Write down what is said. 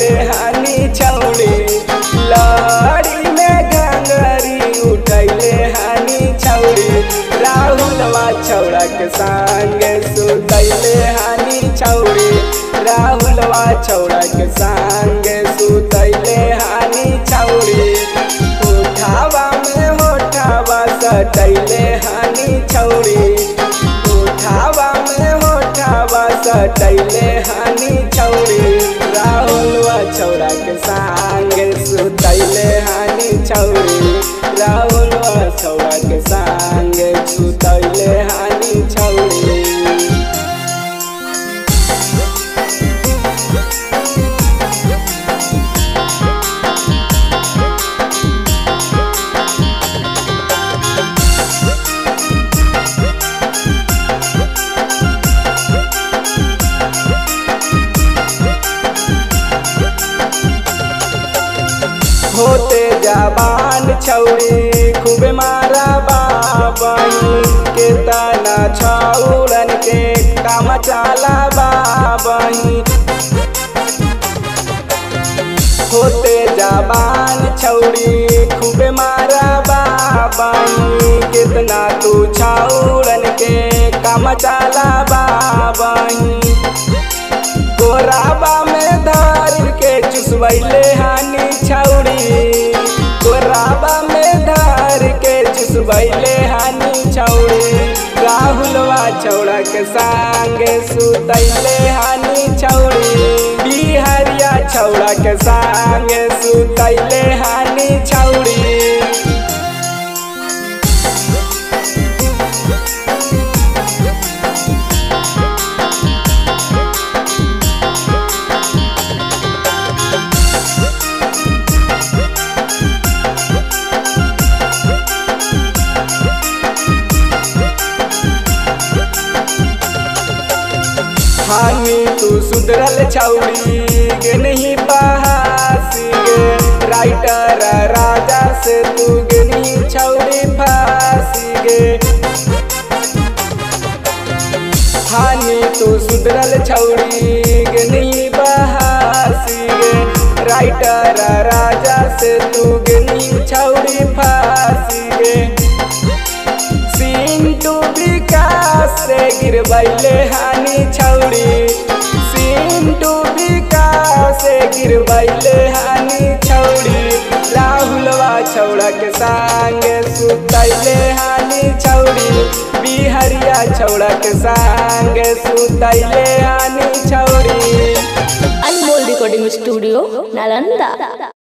सुतैले हानि छौड़ी। लहरी में घंगरी उठैले हानि छौड़ी। राहुलवा छौड़ा के संगे सुतैले हानि छौड़ी। राहुलवा छौड़ा के संगे सुतैले हानि छौड़ी। उठावा में होठावा सटैले हानि छौड़ी। उठावा में होठावा सटैले हानि छौड़ी। राहुलवा छौड़ा के संगे सुतैले हानि छौड़ी। राहुलवा छौड़ा के संगे सुतैले हानि छौड़ी। होते जवान छौड़ी खूबे मारा बाबही। के तना छौड़न के काम चाला बाबही। होते जवान छौड़ी खूबे मारा बाबही। कितना तू छौड़न के काम चाला बाबही। कोराबा में धर के चुसवैले हानि छौड़ी। कोराबा में धर के चुसवैले हानि छौड़ी। राहुलवा छौड़ा के संगे सुतैले हानि छौड़ी। बिहारिया छौड़ा के संगे सुतैले हानि छौड़ी। हानि तू सुधरल छौड़ी गे नहीं बहासी गे। राइटर राजा से तू गे नहीं छौड़ी फांसी गे। हानि तू सुधरल छौड़ी गे नहीं बहासी गे। राइटर राजा से तू गे नहीं छौड़ी फांसी गे। सिंटू विकास से गिरवैले हानि छौड़ी। सिंटू विकास से गिरवैले हानि छौड़ी। राहुलवा छौड़ा के संगे सुतैले हानि छौड़ी। बिहारिया छौड़ा के संगे सुतैले हानि छौड़ी। Anmol recording studio Nalanda.